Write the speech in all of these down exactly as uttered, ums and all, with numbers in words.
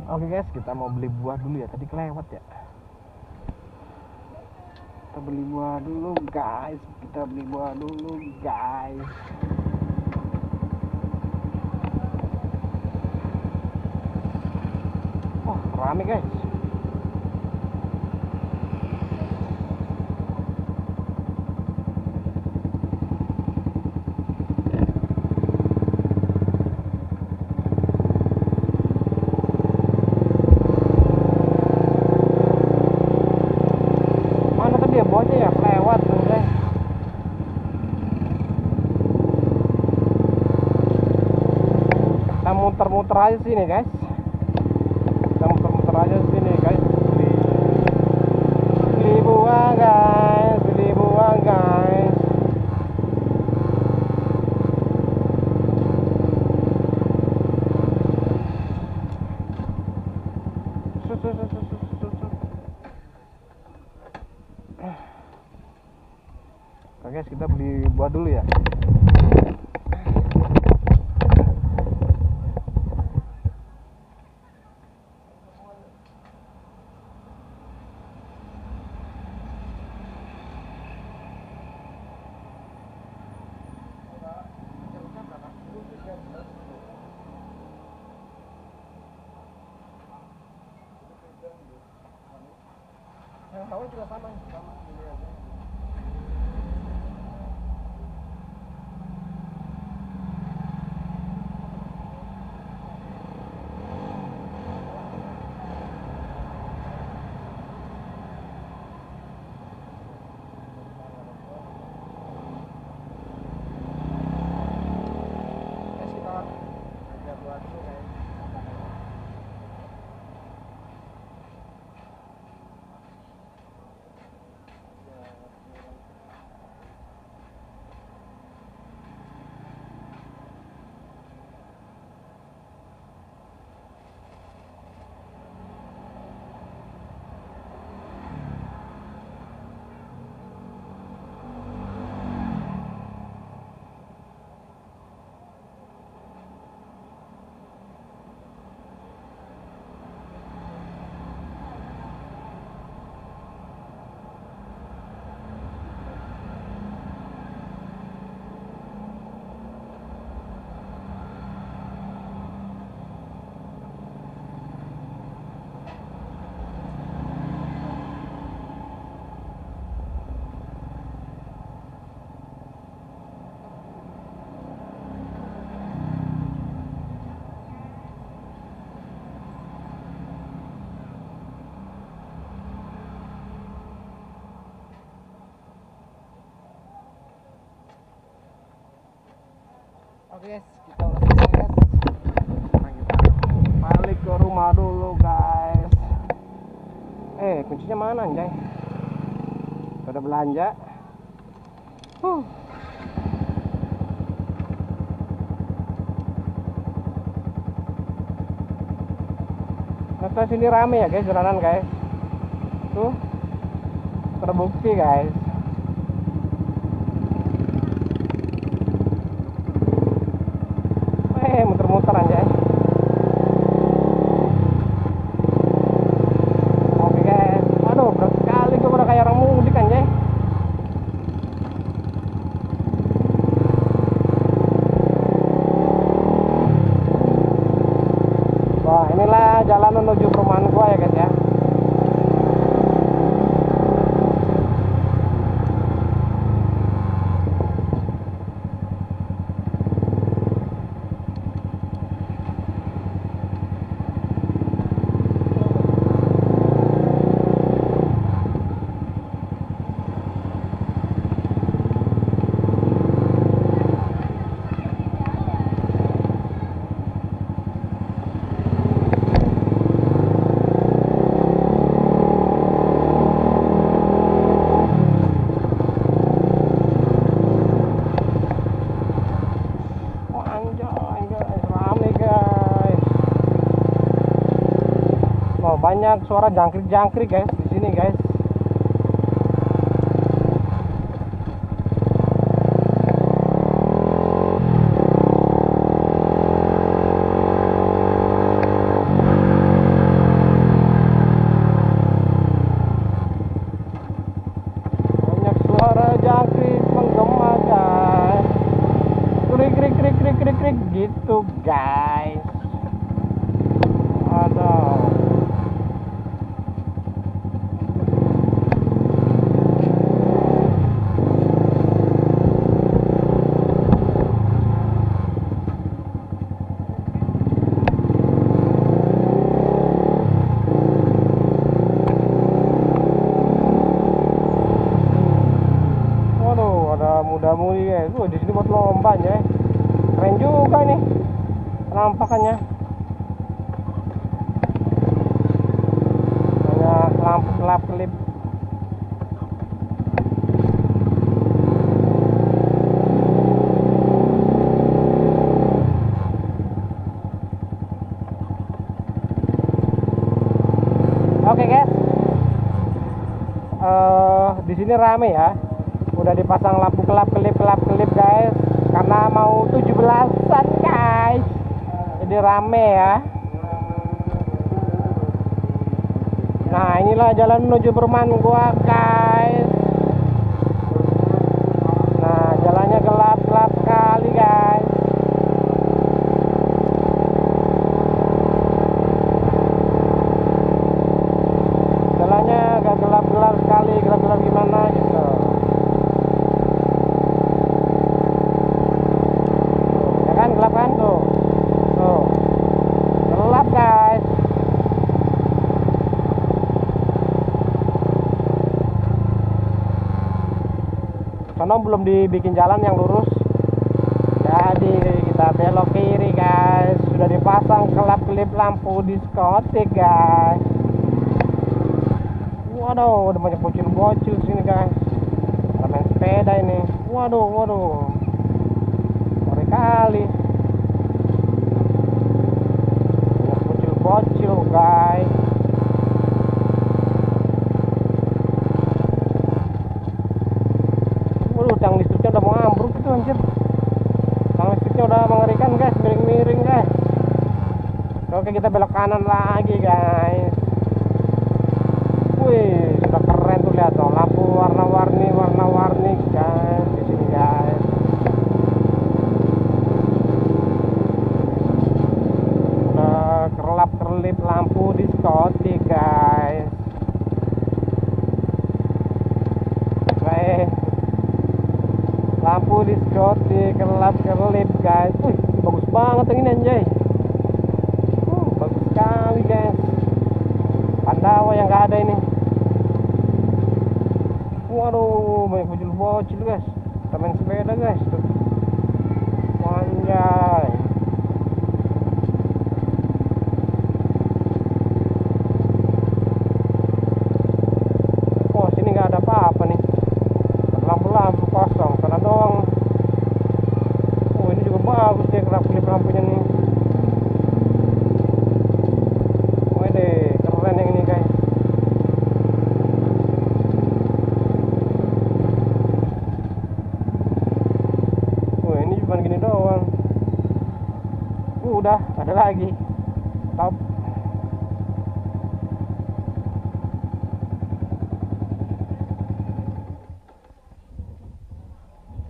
Oke guys, kita mau beli buah dulu ya. Tadi kelewat ya. Kita beli buah dulu guys. Kita beli buah dulu guys. Oh, rame guys. Buahnya ya lewat tuh guys. Kita muter-muter aja sini guys. Kita muter-muter aja sini guys. Beli, beli buah guys, beli buah guys. Sus, sus, sus, sus, sus, sus. Oke guys, kita beli buah dulu ya. Yang bawah juga sama, sama ini aja. Oke guys, kita udah selesai guys. Sekarang kita balik ke rumah dulu guys. Eh, kuncinya mana anjay? Kita udah belanja. Huh. Nah, sini rame ya guys, jalanan guys. Tuh, terbukti guys. Eh, muter-muter anjay. Oke guys. Aduh, berat sekali gue udah kayak orang mudik anjay. Wah, inilah jalan menuju perumahan gua ya guys ya. Banyak suara jangkrik-jangkrik guys di sini guys. nih guys. Wah, di sini buat lomba ya. Keren juga nih penampakannya. Banyak lampu kelap-kelip. Oke guys, uh, di sini rame ya. Udah dipasang lampu kelap-kelip kelap-kelip guys, karena mau tujuh belasan guys. Jadi rame ya. Nah inilah jalan menuju perumahan gua guys. Nah jalannya gelap-gelap sekali guys. Jalannya agak gelap-gelap sekali, gelap-gelap gimana gitu. Tuh, ya kan gelap kan tuh. Tuh. Gelap guys. Sono belum dibikin jalan yang lurus. Jadi kita belok kiri guys. Sudah dipasang kelap-kelip lampu diskotik guys. Waduh, udah banyak bocil-bocil sini guys. Pada main sepeda ini. Waduh, waduh. Ngeri kali. Banyak bocil-bocil guys. Waduh, tiang listriknya udah mau ambruk itu anjir. Tiang listriknya udah mengerikan guys, miring-miring guys. Oke, kita belok kanan lagi guys. Wih, sudah keren tuh, lihat tuh lampu warna-warni, warna-warni guys di sini guys. Udah kerlap-kerlip lampu diskotik guys. Baik, lampu diskotik kerlap-kerlip guys. Wih, bagus banget yang ini anjay. Uh, bagus sekali guys. Pandawa yang gak ada ini. Waduh, banyak bocil-bocil guys. Kita main sepeda guys tuh. Anjay. Oh, sini nggak ada apa-apa nih. Lampu-lampu kosong, sana doang. Oh, ini juga bagus deh kelap-kelip lampunya nih. Wede, keren yang ini guys. Gini doang. Uh, udah ada lagi. Top.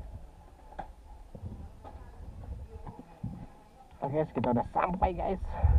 Oke guys, kita udah sampai guys.